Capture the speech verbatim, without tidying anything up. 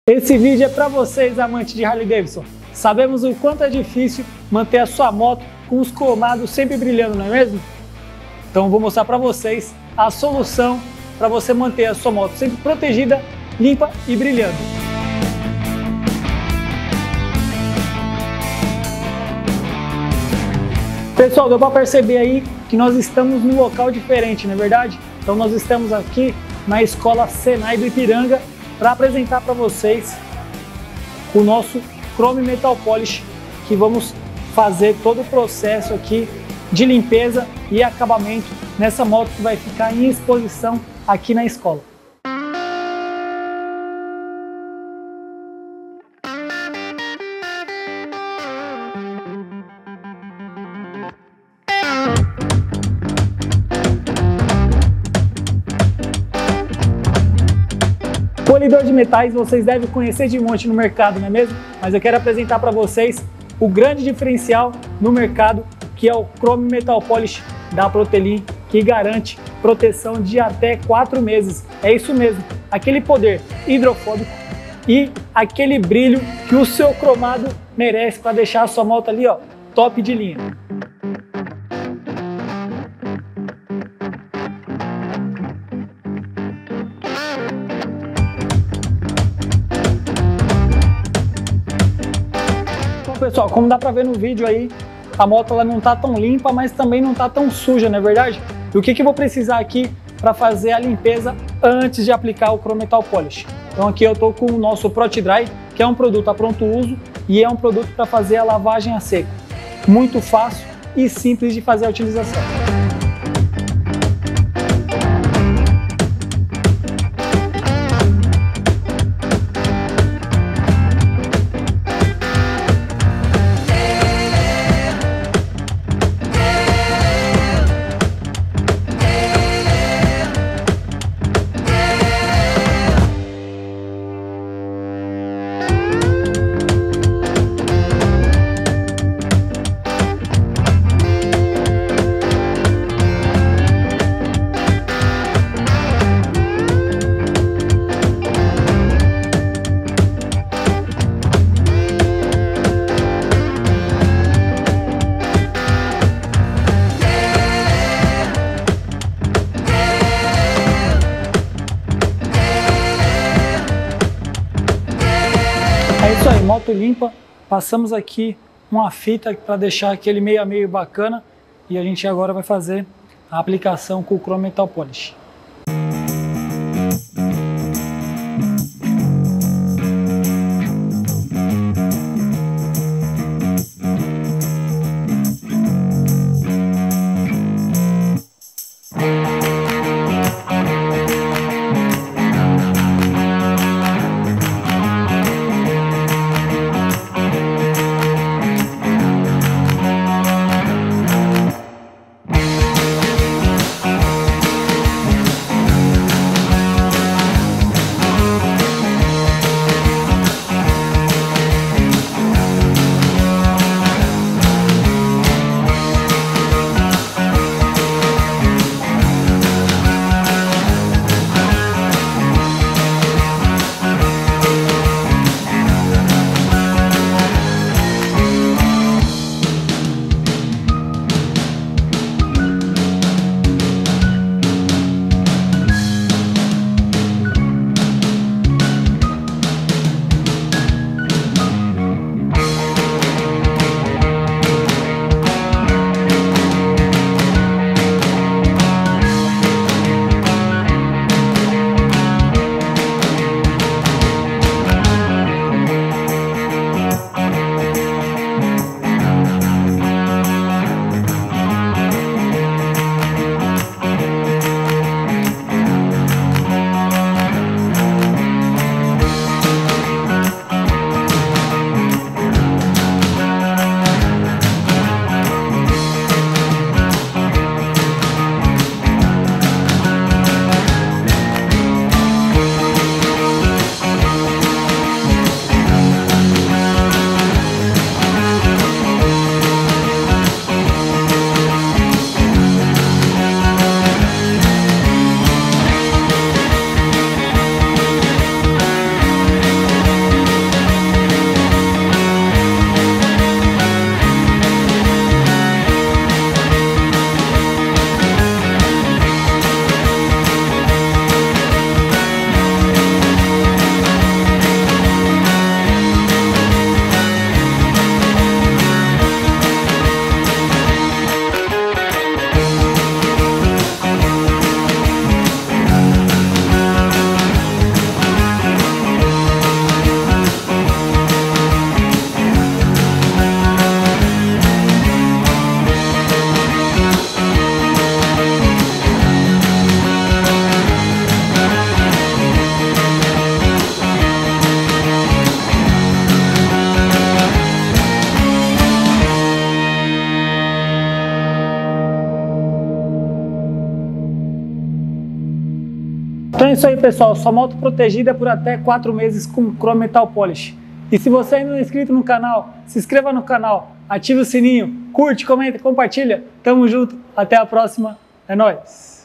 Esse vídeo é para vocês, amantes de Harley Davidson. Sabemos o quanto é difícil manter a sua moto com os cromados sempre brilhando, não é mesmo? Então eu vou mostrar para vocês a solução para você manter a sua moto sempre protegida, limpa e brilhando. Pessoal, deu para perceber aí que nós estamos num local diferente, não é verdade? Então nós estamos aqui na Escola Senai do Ipiranga para apresentar para vocês o nosso Chrome Metal Polish, que vamos fazer todo o processo aqui de limpeza e acabamento nessa moto que vai ficar em exposição aqui na escola. Polidor de metais vocês devem conhecer de monte no mercado, não é mesmo? Mas eu quero apresentar para vocês o grande diferencial no mercado, que é o Chrome Metal Polish da Protelin, que garante proteção de até quatro meses. É isso mesmo, aquele poder hidrofóbico e aquele brilho que o seu cromado merece para deixar a sua moto ali, ó, top de linha. Pessoal, como dá pra ver no vídeo aí, a moto ela não tá tão limpa, mas também não tá tão suja, não é verdade? E o que que eu vou precisar aqui para fazer a limpeza antes de aplicar o Chrome Metal Polish? Então aqui eu tô com o nosso ProtiDry, que é um produto a pronto uso e é um produto para fazer a lavagem a seco. Muito fácil e simples de fazer a utilização. É isso aí, moto limpa, passamos aqui uma fita para deixar aquele meio a meio bacana e a gente agora vai fazer a aplicação com o Chrome Metal Polish. isso aí, pessoal. Sua moto protegida por até quatro meses com Chrome Metal Polish. E se você ainda não é inscrito no canal, se inscreva no canal, ative o sininho, curte, comenta, compartilha. Tamo junto, até a próxima, é nóis!